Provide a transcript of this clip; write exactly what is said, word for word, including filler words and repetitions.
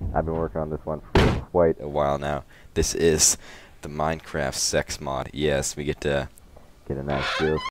I've been working on this one for quite a while now. This is the Minecraft sex mod. Yes, we get to get a nice deal.